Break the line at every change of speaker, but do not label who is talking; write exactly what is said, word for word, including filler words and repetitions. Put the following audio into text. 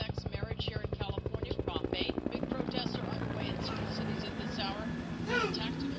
same-sex marriage here in California, Prop eight. Big protests are underway in certain cities at this hour. Tactical